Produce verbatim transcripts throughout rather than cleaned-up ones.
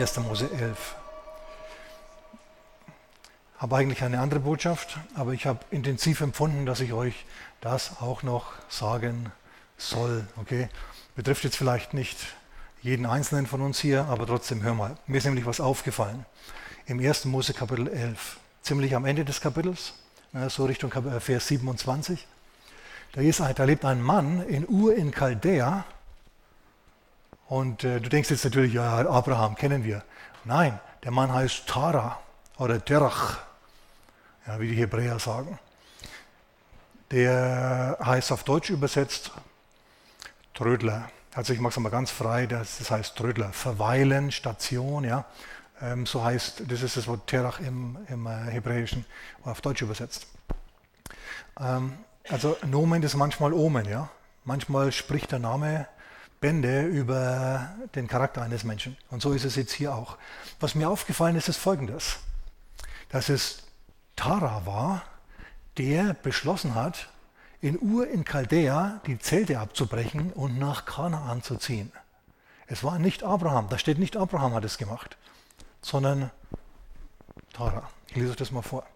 erster Mose elf. Habe eigentlich eine andere Botschaft, aber ich habe intensiv empfunden, dass ich euch das auch noch sagen soll. Okay? Betrifft jetzt vielleicht nicht jeden Einzelnen von uns hier, aber trotzdem hör mal. Mir ist nämlich was aufgefallen. Im ersten Mose Kapitel elf, ziemlich am Ende des Kapitels, so Richtung Vers siebenundzwanzig, da, ist, da lebt ein Mann in Ur in Chaldea und äh, du denkst jetzt natürlich, ja, Abraham kennen wir. Nein, der Mann heißt Tara oder Terach, ja, wie die Hebräer sagen. Der heißt auf Deutsch übersetzt Trödler. Also ich mache es mal ganz frei, das, das heißt Trödler, verweilen, Station, ja. Ähm, so heißt, das ist das Wort Terach im, im äh, Hebräischen, auf Deutsch übersetzt. Ähm, also Nomen ist manchmal Omen, ja. Manchmal spricht der Name Bände über den Charakter eines Menschen. Und so ist es jetzt hier auch. Was mir aufgefallen ist, ist Folgendes. Dass es Tara war, der beschlossen hat, in Ur in Chaldea die Zelte abzubrechen und nach Kanaan zu ziehen. Es war nicht Abraham, da steht nicht Abraham hat es gemacht, sondern Tara. Ich lese euch das mal vor.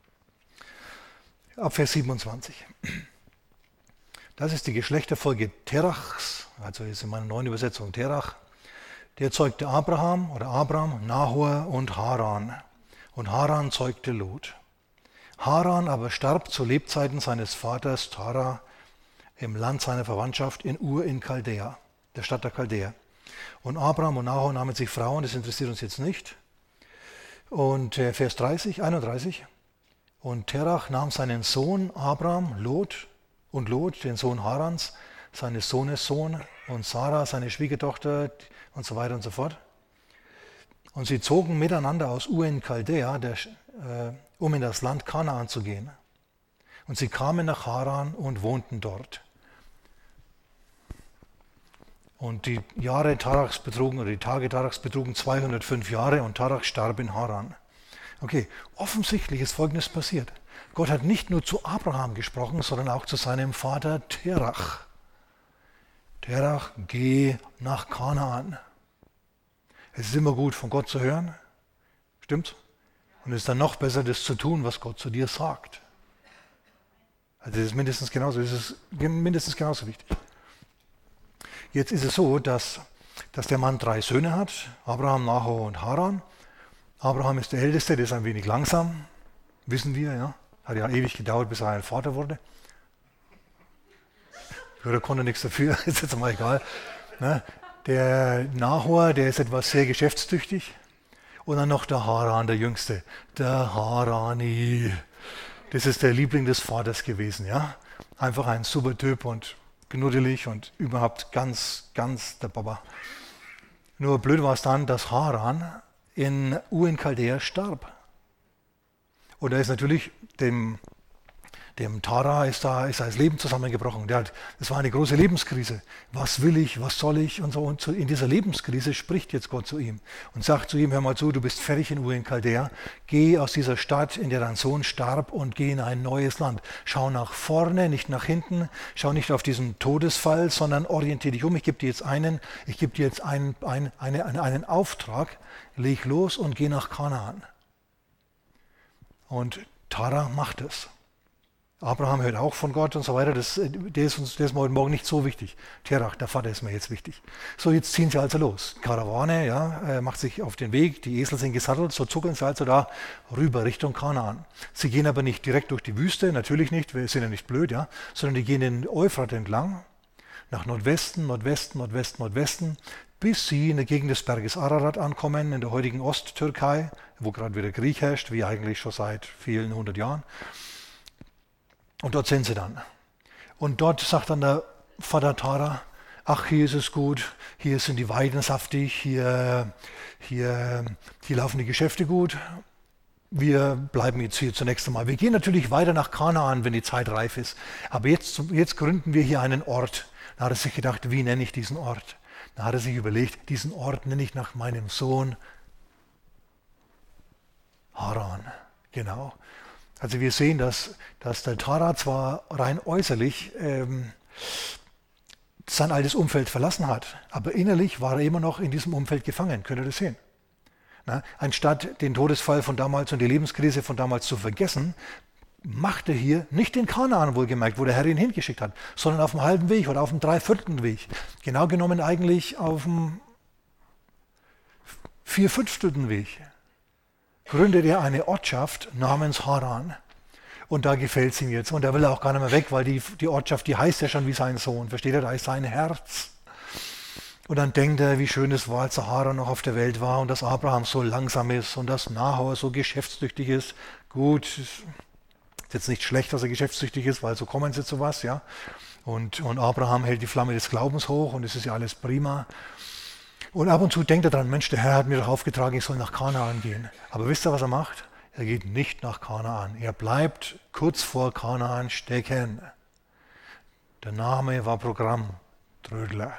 Ab Vers siebenundzwanzig. Das ist die Geschlechterfolge Terachs, also ist in meiner neuen Übersetzung Terach. Der zeugte Abraham oder Abram, Nahor und Haran. Und Haran zeugte Lot. Haran aber starb zu Lebzeiten seines Vaters Tara im Land seiner Verwandtschaft in Ur in Chaldea, der Stadt der Chaldäer. Und Abram und Nahor nahmen sich Frauen, das interessiert uns jetzt nicht. Und äh, Vers dreißig, einunddreißig. Und Terach nahm seinen Sohn Abram, Lot, und Lot, den Sohn Harans, seines Sohnes Sohn, und Sarah, seine Schwiegertochter, und so weiter und so fort. Und sie zogen miteinander aus Ur in Chaldea, der, äh, um in das Land Kanaan zu gehen. Und sie kamen nach Haran und wohnten dort. Und die Jahre Tarachs betrugen, oder die Tage Tarachs betrugen zweihundertfünf Jahre und Tarach starb in Haran. Okay, offensichtlich ist Folgendes passiert. Gott hat nicht nur zu Abraham gesprochen, sondern auch zu seinem Vater Terach. Terach, geh nach Kanaan. Es ist immer gut, von Gott zu hören. Stimmt's? Und es ist dann noch besser, das zu tun, was Gott zu dir sagt. Also das ist mindestens genauso, das ist mindestens genauso wichtig. Jetzt ist es so, dass, dass der Mann drei Söhne hat, Abraham, Nahor und Haran. Abraham ist der Älteste, der ist ein wenig langsam, wissen wir, ja. Hat ja ewig gedauert, bis er ein Vater wurde. Oder konnte nichts dafür, ist jetzt mal egal. Ne? Der Nahor, der ist etwas sehr geschäftstüchtig. Und dann noch der Haran, der Jüngste. Der Harani. Das ist der Liebling des Vaters gewesen, ja. Einfach ein super Typ und knuddelig und überhaupt ganz, ganz der Papa. Nur blöd war es dann, dass Haran in Ur in Chaldea starb. Und er ist natürlich dem, dem Tara ist da ist das Leben zusammengebrochen. Der hat, das war eine große Lebenskrise. Was will ich, was soll ich und so. Und so in dieser Lebenskrise spricht jetzt Gott zu ihm und sagt zu ihm, hör mal zu, du bist fertig in Ur in Chaldea. Geh aus dieser Stadt, in der dein Sohn starb, und geh in ein neues Land. Schau nach vorne, nicht nach hinten. Schau nicht auf diesen Todesfall, sondern orientiere dich um. Ich gebe dir jetzt einen, ich gebe dir jetzt einen, einen, einen, einen Auftrag. Leg los und geh nach Kanaan. Und Tara macht es. Abraham hört auch von Gott und so weiter. Das, der, ist uns, der ist heute Morgen nicht so wichtig. Terach, der Vater, ist mir jetzt wichtig. So, jetzt ziehen sie also los. Karawane, ja, macht sich auf den Weg. Die Esel sind gesattelt. So zuckeln sie also da rüber Richtung Kanaan. Sie gehen aber nicht direkt durch die Wüste, natürlich nicht, wir sind ja nicht blöd, ja, sondern die gehen den Euphrat entlang, nach Nordwesten, Nordwesten, Nordwesten, Nordwesten, bis sie in der Gegend des Berges Ararat ankommen, in der heutigen Osttürkei, wo gerade wieder Krieg herrscht, wie eigentlich schon seit vielen hundert Jahren. Und dort sind sie dann. Und dort sagt dann der Vater Tara, ach, hier ist es gut, hier sind die Weiden saftig, hier, hier, hier laufen die Geschäfte gut. Wir bleiben jetzt hier zunächst einmal. Wir gehen natürlich weiter nach Kanaan, wenn die Zeit reif ist. Aber jetzt, jetzt gründen wir hier einen Ort. Da hat er sich gedacht, wie nenne ich diesen Ort? Da hat er sich überlegt, diesen Ort nenne ich nach meinem Sohn Haran. Genau. Also wir sehen, dass, dass der Tara zwar rein äußerlich ähm, sein altes Umfeld verlassen hat, aber innerlich war er immer noch in diesem Umfeld gefangen. Könnt ihr das sehen? Na, anstatt den Todesfall von damals und die Lebenskrise von damals zu vergessen, macht er hier nicht den Kanaan wohlgemerkt, wo der Herr ihn hingeschickt hat, sondern auf dem halben Weg oder auf dem dreiviertelten Weg. Genau genommen eigentlich auf dem vierfünftelten Weg. Gründet er eine Ortschaft namens Haran. Und da gefällt es ihm jetzt. Und da will er auch gar nicht mehr weg, weil die, die Ortschaft, die heißt ja schon wie sein Sohn. Versteht ihr? Da ist sein Herz. Und dann denkt er, wie schön es war, als Haran noch auf der Welt war und dass Abraham so langsam ist und dass Nahor so geschäftstüchtig ist. Gut, ist jetzt nicht schlecht, dass er geschäftstüchtig ist, weil so kommen sie zu was, ja. Und, und Abraham hält die Flamme des Glaubens hoch und es ist ja alles prima. Und ab und zu denkt er dran, Mensch, der Herr hat mir doch aufgetragen, ich soll nach Kanaan gehen. Aber wisst ihr, was er macht? Er geht nicht nach Kanaan. Er bleibt kurz vor Kanaan stecken. Der Name war Programm, Trödler.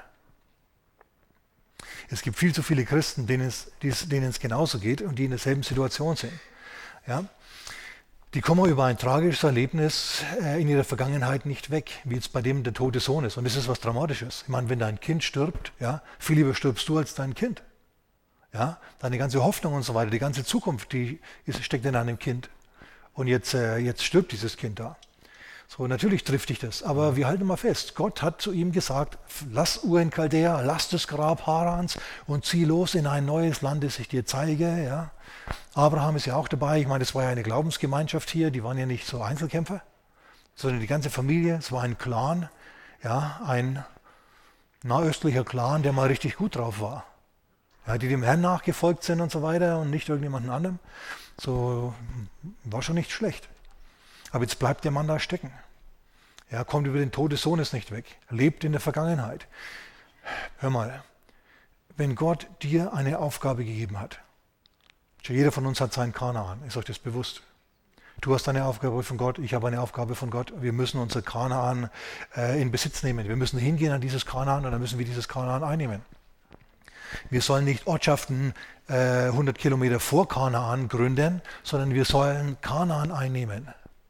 Es gibt viel zu viele Christen, denen es, denen es genauso geht und die in derselben Situation sind. Ja? Die kommen über ein tragisches Erlebnis äh, in ihrer Vergangenheit nicht weg, wie jetzt bei dem der tote Sohn ist. Und das ist was Dramatisches. Ich meine, wenn dein Kind stirbt, ja, viel lieber stirbst du als dein Kind. Ja? Deine ganze Hoffnung und so weiter, die ganze Zukunft, die ist, steckt in deinem Kind. Und jetzt, äh, jetzt stirbt dieses Kind da. So, natürlich trifft dich das, aber wir halten mal fest, Gott hat zu ihm gesagt, lass Ur in Chaldea, lass das Grab Harans und zieh los in ein neues Land, das ich dir zeige. Ja. Abraham ist ja auch dabei, ich meine, das war ja eine Glaubensgemeinschaft hier, die waren ja nicht so Einzelkämpfer, sondern die ganze Familie, es war ein Clan, ja, ein nahöstlicher Clan, der mal richtig gut drauf war. Ja, die dem Herrn nachgefolgt sind und so weiter und nicht irgendjemandem anderem. So, war schon nicht schlecht. Aber jetzt bleibt der Mann da stecken. Er kommt über den Tod des Sohnes nicht weg. Er lebt in der Vergangenheit. Hör mal, wenn Gott dir eine Aufgabe gegeben hat, jeder von uns hat seinen Kanaan, ist euch das bewusst? Du hast eine Aufgabe von Gott, ich habe eine Aufgabe von Gott. Wir müssen unser Kanaan äh, in Besitz nehmen. Wir müssen hingehen an dieses Kanaan und dann müssen wir dieses Kanaan einnehmen. Wir sollen nicht Ortschaften äh, hundert Kilometer vor Kanaan gründen, sondern wir sollen Kanaan einnehmen.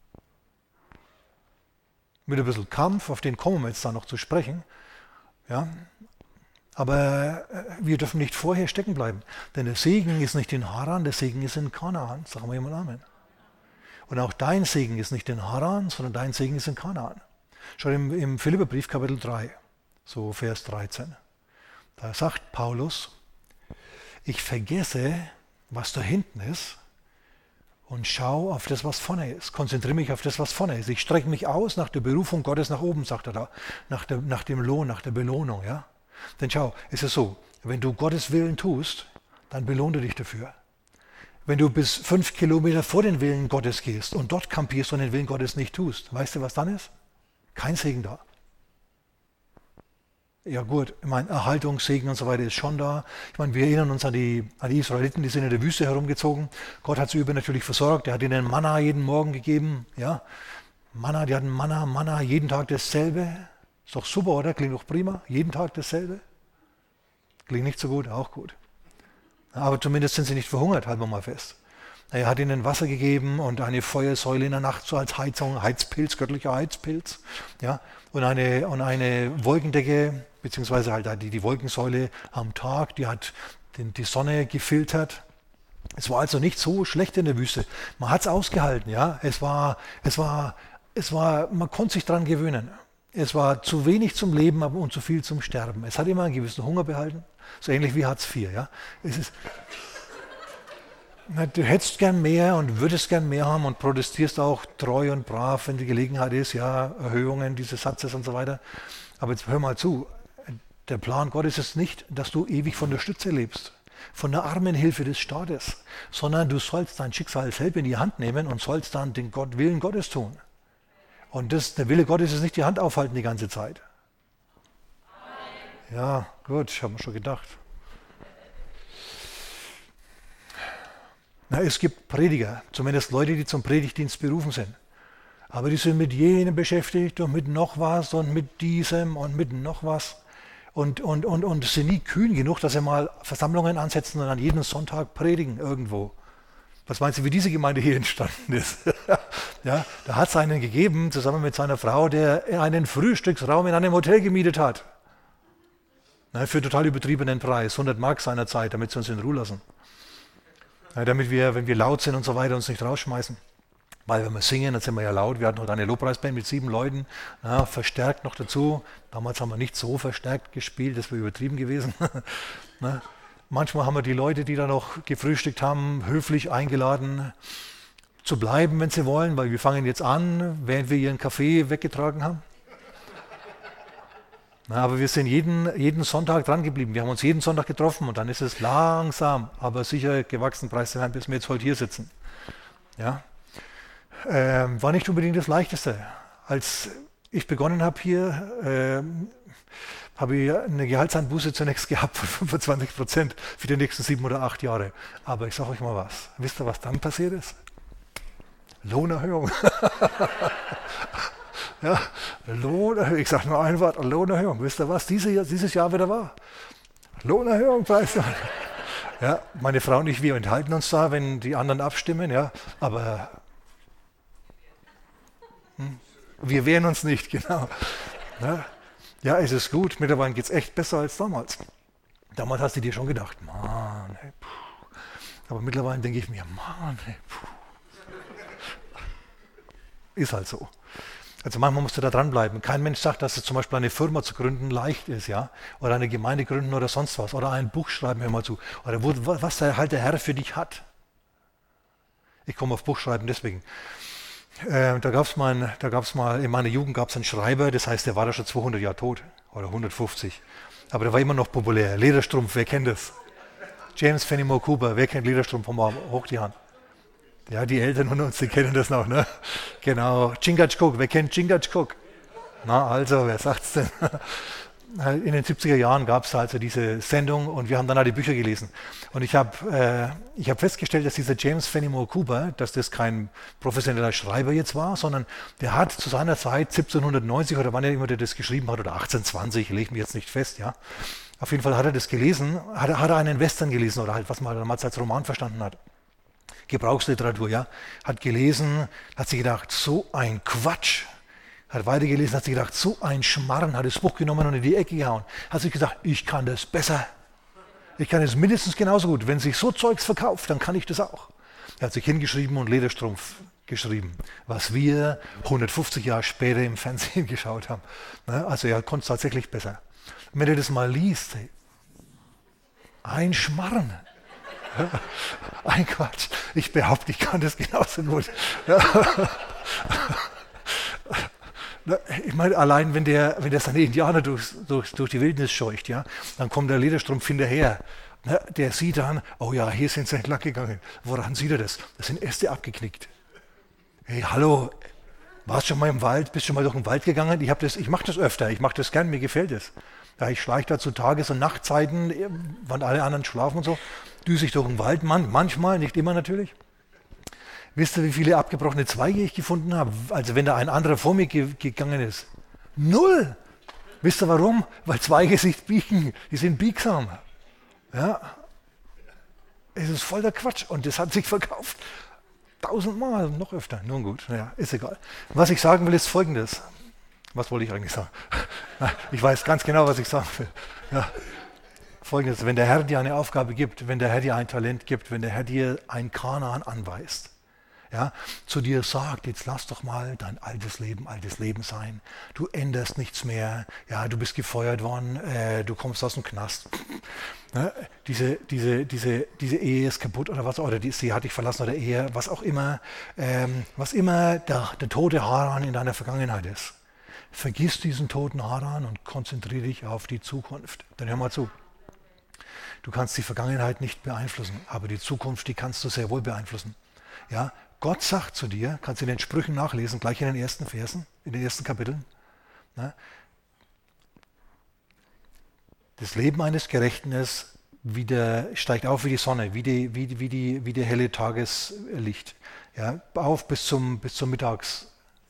Mit ein bisschen Kampf, auf den kommen wir jetzt da noch zu sprechen. Ja? Aber wir dürfen nicht vorher stecken bleiben. Denn der Segen ist nicht in Haran, der Segen ist in Kanaan. Sagen wir jemand Amen. Und auch dein Segen ist nicht in Haran, sondern dein Segen ist in Kanaan. Schau im, im Philipperbrief Kapitel drei, so Vers dreizehn. Da sagt Paulus, ich vergesse, was da hinten ist, und schau auf das, was vorne ist. Konzentriere mich auf das, was vorne ist. Ich strecke mich aus nach der Berufung Gottes nach oben, sagt er da. Nach, der, nach dem Lohn, nach der Belohnung. Ja? Denn schau, es ist so, wenn du Gottes Willen tust, dann belohnt er dich dafür. Wenn du bis fünf Kilometer vor den Willen Gottes gehst und dort kampierst und den Willen Gottes nicht tust, weißt du, was dann ist? Kein Segen da. Ja gut, ich meine, Erhaltung, Segen und so weiter ist schon da. Ich meine, wir erinnern uns an die, an die Israeliten, die sind in der Wüste herumgezogen. Gott hat sie übernatürlich versorgt. Er hat ihnen Manna jeden Morgen gegeben. Ja, Manna, die hatten Manna, Manna, jeden Tag dasselbe. Ist doch super, oder? Klingt doch prima. Jeden Tag dasselbe. Klingt nicht so gut, auch gut. Aber zumindest sind sie nicht verhungert, halten wir mal fest. Er hat ihnen Wasser gegeben und eine Feuersäule in der Nacht so als Heizung, Heizpilz, göttlicher Heizpilz. Ja, und eine, und eine Wolkendecke, beziehungsweise halt die, die Wolkensäule am Tag, die hat den, die Sonne gefiltert. Es war also nicht so schlecht in der Wüste. Man hat es ausgehalten, ja. Es war, es war, es war, man konnte sich daran gewöhnen. Es war zu wenig zum Leben aber und zu viel zum Sterben. Es hat immer einen gewissen Hunger behalten, so ähnlich wie Hartz vier, ja. Es ist, du hättest gern mehr und würdest gern mehr haben und protestierst auch treu und brav, wenn die Gelegenheit ist, ja, Erhöhungen dieses Satzes und so weiter. Aber jetzt hör mal zu, der Plan Gottes ist nicht, dass du ewig von der Stütze lebst, von der Armenhilfe des Staates, sondern du sollst dein Schicksal selbst in die Hand nehmen und sollst dann den Gott, Willen Gottes tun. Und das, der Wille Gottes ist nicht die Hand aufhalten die ganze Zeit. Ja, gut, ich habe mir schon gedacht. Na, es gibt Prediger, zumindest Leute, die zum Predigtdienst berufen sind. Aber die sind mit jenem beschäftigt und mit noch was und mit diesem und mit noch was. Und, und, und, und sind nie kühn genug, dass sie mal Versammlungen ansetzen und an jedem Sonntag predigen irgendwo. Was meinst du, wie diese Gemeinde hier entstanden ist? Ja, da hat es einen gegeben, zusammen mit seiner Frau, der einen Frühstücksraum in einem Hotel gemietet hat. Na, für total übertriebenen Preis, hundert Mark seiner Zeit, damit sie uns in Ruhe lassen. Ja, damit wir, wenn wir laut sind und so weiter, uns nicht rausschmeißen. Weil wenn wir singen, dann sind wir ja laut. Wir hatten heute eine Lobpreisband mit sieben Leuten, ja, verstärkt noch dazu. Damals haben wir nicht so verstärkt gespielt, das wäre übertrieben gewesen. Ne? Manchmal haben wir die Leute, die da noch gefrühstückt haben, höflich eingeladen zu bleiben, wenn sie wollen, weil wir fangen jetzt an, während wir ihren Kaffee weggetragen haben. Na, aber wir sind jeden, jeden Sonntag dran geblieben. Wir haben uns jeden Sonntag getroffen und dann ist es langsam, aber sicher gewachsen, preis dem Herrn, bis wir jetzt heute hier sitzen. Ja? Ähm, war nicht unbedingt das Leichteste. Als ich begonnen habe hier, ähm, habe ich eine Gehaltseinbuße zunächst gehabt von fünfundzwanzig Prozent für die nächsten sieben oder acht Jahre. Aber ich sage euch mal was. Wisst ihr, was dann passiert ist? Lohnerhöhung. Ja, Lohnerhöhung. Ich sage nur ein Wort, Lohnerhöhung. Wisst ihr was? Diese, dieses Jahr wieder war. Lohnerhöhung, preis. Ja, meine Frau und ich, wir enthalten uns da, wenn die anderen abstimmen, ja, aber hm, wir wehren uns nicht, genau. Ja, ja, es ist gut, mittlerweile geht es echt besser als damals. Damals hast du dir schon gedacht, Mann, ey, aber mittlerweile denke ich mir, Mann, ey, ist halt so. Also manchmal musst du da dranbleiben. Kein Mensch sagt, dass es zum Beispiel eine Firma zu gründen leicht ist, ja, oder eine Gemeinde gründen oder sonst was, oder ein Buch schreiben, hör mal zu, oder wo, was der, halt der Herr für dich hat. Ich komme auf Buchschreiben deswegen. Äh, da gab es mal, da gab's mal, in meiner Jugend gab es einen Schreiber, das heißt, der war da schon zweihundert Jahre tot, oder hundertfünfzig. Aber der war immer noch populär. Lederstrumpf, wer kennt das? James Fenimore Cooper, wer kennt Lederstrumpf? Hoch die Hand. Ja, die Eltern von uns, die kennen das noch, ne? Genau. Chingachgook, wer kennt Chingachgook? Na, also, wer sagt's denn? In den siebziger Jahren gab es also diese Sendung und wir haben dann alle Bücher gelesen. Und ich habe äh, ich hab festgestellt, dass dieser James Fenimore Cooper, dass das kein professioneller Schreiber jetzt war, sondern der hat zu seiner Zeit siebzehnhundertneunzig oder wann er immer der das geschrieben hat, oder achtzehnhundertzwanzig, lege mich jetzt nicht fest, ja. Auf jeden Fall hat er das gelesen, hat, hat er einen Western gelesen oder halt, was man damals als Roman verstanden hat. Gebrauchsliteratur, ja, hat gelesen, hat sich gedacht, so ein Quatsch, hat weitergelesen, hat sich gedacht, so ein Schmarrn, hat das Buch genommen und in die Ecke gehauen, hat sich gesagt, ich kann das besser, ich kann es mindestens genauso gut, wenn sich so Zeugs verkauft, dann kann ich das auch. Er hat sich hingeschrieben und Lederstrumpf geschrieben, was wir hundertfünfzig Jahre später im Fernsehen geschaut haben. Also er konnte es tatsächlich besser. Und wenn du das mal liest, ein Schmarrn. Ein Quatsch. Ich behaupte, ich kann das genauso gut. Ja. Ich meine, allein wenn der, wenn der seine Indianer durch, durch, durch die Wildnis scheucht, ja, dann kommt der Lederstrumpf hinterher. Der sieht dann, oh ja, hier sind sie entlang gegangen. Woran sieht er das? Das sind Äste abgeknickt. Hey, hallo, warst du schon mal im Wald? Bist du schon mal durch den Wald gegangen? Ich, das, ich mache das öfter, ich mache das gern, mir gefällt es. Ja, ich schleiche da zu Tages- und Nachtzeiten, wann alle anderen schlafen und so, düse ich durch den Wald, man, manchmal, nicht immer natürlich. Wisst ihr, wie viele abgebrochene Zweige ich gefunden habe? Also wenn da ein anderer vor mir ge- gegangen ist. Null! Wisst ihr warum? Weil Zweige sich biegen, die sind biegsam. Ja, es ist voll der Quatsch und das hat sich verkauft. Tausendmal, noch öfter, nun gut, naja, ist egal. Was ich sagen will, ist Folgendes. Was wollte ich eigentlich sagen? Ich weiß ganz genau, was ich sagen will. Ja. Folgendes, wenn der Herr dir eine Aufgabe gibt, wenn der Herr dir ein Talent gibt, wenn der Herr dir ein Kanaan anweist, ja, zu dir sagt, jetzt lass doch mal dein altes Leben, altes Leben sein. Du änderst nichts mehr, ja, du bist gefeuert worden, äh, du kommst aus dem Knast. Ne? Diese, diese, diese, diese Ehe ist kaputt oder was, oder die, sie hat dich verlassen oder Ehe, was auch immer, ähm, was immer der, der tote Haran in deiner Vergangenheit ist. Vergiss diesen toten Haran und konzentriere dich auf die Zukunft. Dann hör mal zu. Du kannst die Vergangenheit nicht beeinflussen, aber die Zukunft, die kannst du sehr wohl beeinflussen. Ja, Gott sagt zu dir, kannst du in den Sprüchen nachlesen, gleich in den ersten Versen, in den ersten Kapiteln. Ne? Das Leben eines Gerechten ist, wie der, steigt auf wie die Sonne, wie die, wie, wie die, wie die helle Tageslicht. Ja, auf bis zum, bis zur Mittagshöhe.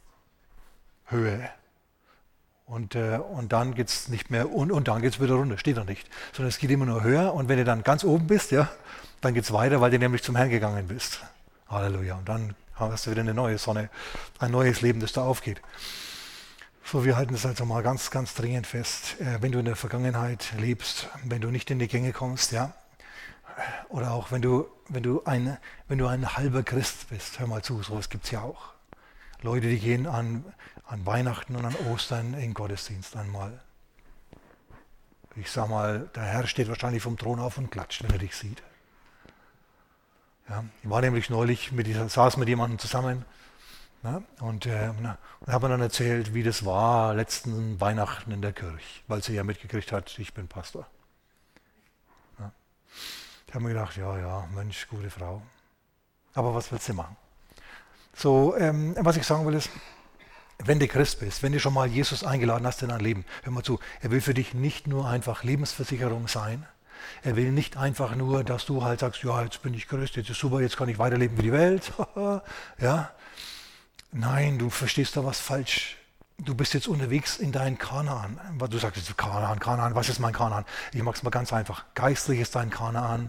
Und, äh, und dann geht es nicht mehr, und, und dann geht es wieder runter, steht da nicht. Sondern es geht immer nur höher und wenn du dann ganz oben bist, ja, dann geht es weiter, weil du nämlich zum Herrn gegangen bist. Halleluja. Und dann hast du wieder eine neue Sonne, ein neues Leben, das da aufgeht. So, wir halten das also mal ganz, ganz dringend fest. Äh, wenn du in der Vergangenheit lebst, wenn du nicht in die Gänge kommst, ja, oder auch wenn du, wenn du, ein, wenn du ein halber Christ bist, hör mal zu, sowas gibt es ja auch. Leute, die gehen an, an Weihnachten und an Ostern in den Gottesdienst einmal. Ich sag mal, der Herr steht wahrscheinlich vom Thron auf und klatscht, wenn er dich sieht. Ja, ich war nämlich neulich, mit, ich saß mit jemandem zusammen, ne, und, äh, und habe mir dann erzählt, wie das war letzten Weihnachten in der Kirche, weil sie ja mitgekriegt hat, ich bin Pastor. Ja. Ich habe mir gedacht, ja, ja, Mensch, gute Frau. Aber was willst du machen? So, ähm, was ich sagen will ist, wenn du Christ bist, wenn du schon mal Jesus eingeladen hast in dein Leben, hör mal zu, er will für dich nicht nur einfach Lebensversicherung sein. Er will nicht einfach nur, dass du halt sagst, ja, jetzt bin ich Christ, jetzt ist super, jetzt kann ich weiterleben wie die Welt. Ja. Nein, du verstehst da was falsch. Du bist jetzt unterwegs in dein Kanaan. Du sagst jetzt Kanaan, Kanaan, was ist mein Kanaan? Ich mache es mal ganz einfach. Geistlich ist dein Kanaan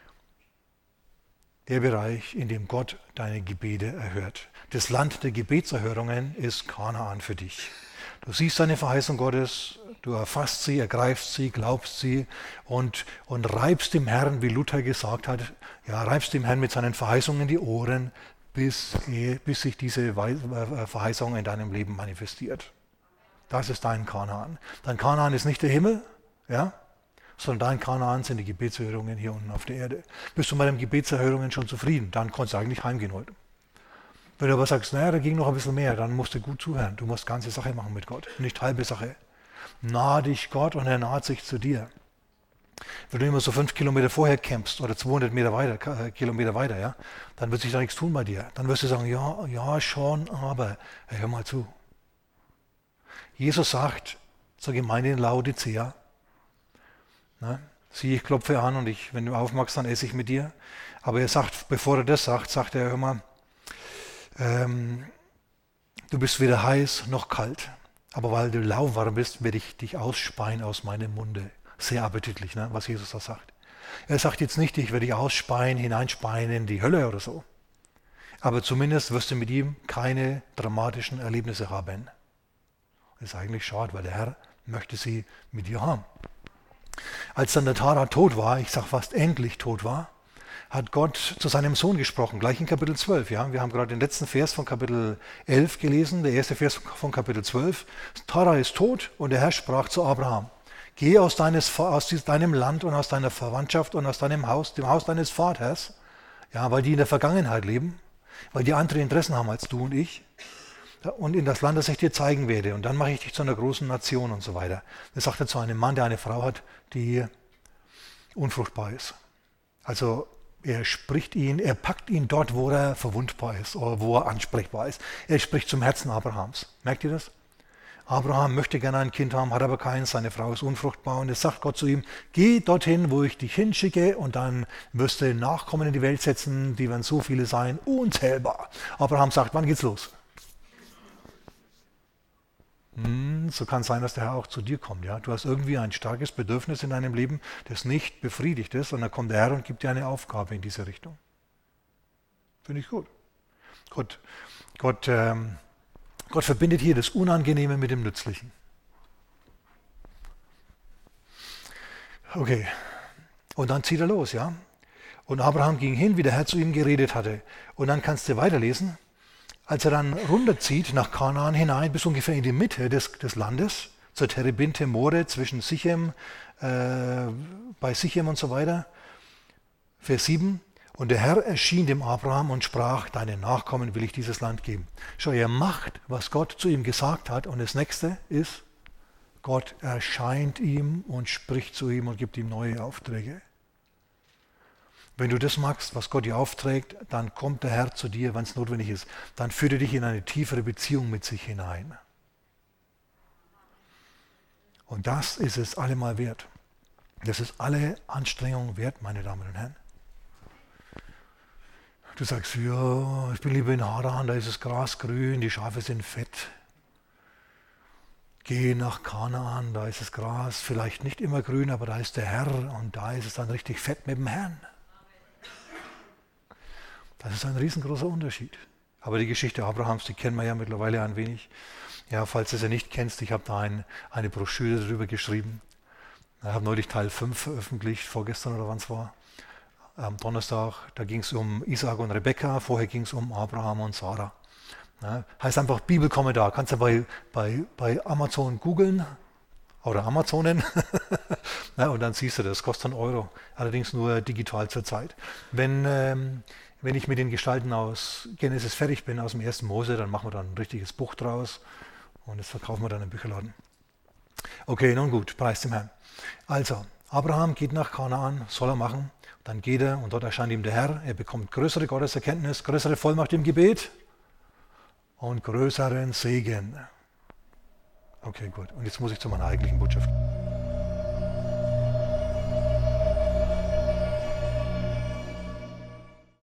der Bereich, in dem Gott deine Gebete erhört. Das Land der Gebetserhörungen ist Kanaan für dich. Du siehst deine Verheißung Gottes, du erfasst sie, ergreifst sie, glaubst sie und, und reibst dem Herrn, wie Luther gesagt hat, ja, reibst dem Herrn mit seinen Verheißungen die Ohren, bis, bis sich diese Verheißung in deinem Leben manifestiert. Das ist dein Kanaan. Dein Kanaan ist nicht der Himmel, ja, sondern dein Kanaan sind die Gebetserhörungen hier unten auf der Erde. Bist du mit den Gebetserhörungen schon zufrieden, dann kannst du eigentlich heimgehen heute. Wenn du aber sagst, naja, da ging noch ein bisschen mehr, dann musst du gut zuhören. Du musst ganze Sache machen mit Gott, nicht halbe Sache. Nahe dich Gott und er naht sich zu dir. Wenn du immer so fünf Kilometer vorher campst oder zweihundert Meter weiter, äh, Kilometer weiter, ja, dann wird sich da nichts tun bei dir. Dann wirst du sagen, ja, ja, schon, aber hör mal zu. Jesus sagt zur Gemeinde in Laodicea, ne, sieh, ich klopfe an und ich, wenn du aufmachst, dann esse ich mit dir. Aber er sagt, bevor er das sagt, sagt er, hör mal, ähm, du bist weder heiß noch kalt. Aber weil du lauwarm bist, werde ich dich ausspeien aus meinem Munde. Sehr appetitlich, ne, was Jesus da sagt. Er sagt jetzt nicht, ich werde dich ausspeien, hineinspeien in die Hölle oder so. Aber zumindest wirst du mit ihm keine dramatischen Erlebnisse haben. Das ist eigentlich schade, weil der Herr möchte sie mit dir haben. Als dann der Tara tot war, ich sage fast endlich tot war, hat Gott zu seinem Sohn gesprochen, gleich in Kapitel zwölf. Ja? Wir haben gerade den letzten Vers von Kapitel elf gelesen, der erste Vers von Kapitel zwölf. Tara ist tot und der Herr sprach zu Abraham, geh aus, deines, aus deinem Land und aus deiner Verwandtschaft und aus deinem Haus, dem Haus deines Vaters, ja, weil die in der Vergangenheit leben, weil die andere Interessen haben als du und ich, und in das Land, das ich dir zeigen werde. Und dann mache ich dich zu einer großen Nation und so weiter. Das sagt er zu einem Mann, der eine Frau hat, die unfruchtbar ist. Also er spricht ihn, er packt ihn dort, wo er verwundbar ist oder wo er ansprechbar ist. Er spricht zum Herzen Abrahams. Merkt ihr das? Abraham möchte gerne ein Kind haben, hat aber keins, seine Frau ist unfruchtbar und jetzt sagt Gott zu ihm, geh dorthin, wo ich dich hinschicke und dann wirst du Nachkommen in die Welt setzen, die werden so viele sein, unzählbar. Abraham sagt, wann geht's los? Hm, so kann es sein, dass der Herr auch zu dir kommt. Ja? Du hast irgendwie ein starkes Bedürfnis in deinem Leben, das nicht befriedigt ist und dann kommt der Herr und gibt dir eine Aufgabe in diese Richtung. Finde ich gut. Gott, Gott, ähm, Gott verbindet hier das Unangenehme mit dem Nützlichen. Okay, und dann zieht er los, ja. Und Abraham ging hin, wie der Herr zu ihm geredet hatte. Und dann kannst du weiterlesen. Als er dann runterzieht nach Kanaan hinein, bis ungefähr in die Mitte des, des Landes, zur Terebinte More zwischen Sichem, äh, bei Sichem und so weiter, Vers sieben, und der Herr erschien dem Abraham und sprach, deinen Nachkommen will ich dieses Land geben. Schau, er macht, was Gott zu ihm gesagt hat, und das nächste ist, Gott erscheint ihm und spricht zu ihm und gibt ihm neue Aufträge. Wenn du das machst, was Gott dir aufträgt, dann kommt der Herr zu dir, wenn es notwendig ist. Dann führt er dich in eine tiefere Beziehung mit sich hinein. Und das ist es allemal wert. Das ist alle Anstrengung wert, meine Damen und Herren. Du sagst, ja, ich bin lieber in Haran, da ist das Gras grün, die Schafe sind fett. Geh nach Kanaan, da ist das Gras vielleicht nicht immer grün, aber da ist der Herr und da ist es dann richtig fett mit dem Herrn. Das ist ein riesengroßer Unterschied. Aber die Geschichte Abrahams, die kennen wir ja mittlerweile ein wenig. Ja, falls du sie nicht kennst, ich habe da ein, eine Broschüre darüber geschrieben. Ich habe neulich Teil fünf veröffentlicht, vorgestern oder wann es war. am Donnerstag, da ging es um Isaac und Rebekka, vorher ging es um Abraham und Sarah. Ja, heißt einfach Bibelkommentar, kannst du bei, bei, bei Amazon googeln oder Amazonen ja, und dann siehst du das, kostet einen Euro, allerdings nur digital zurzeit. Wenn, ähm, wenn ich mit den Gestalten aus Genesis fertig bin, aus dem ersten Mose, dann machen wir dann ein richtiges Buch draus und das verkaufen wir dann im Bücherladen. Okay, nun gut, preis dem Herrn. Also, Abraham geht nach Kanaan, soll er machen, dann geht er und dort erscheint ihm der Herr, er bekommt größere Gotteserkenntnis, größere Vollmacht im Gebet und größeren Segen. Okay, gut. Und jetzt muss ich zu meiner eigentlichen Botschaft.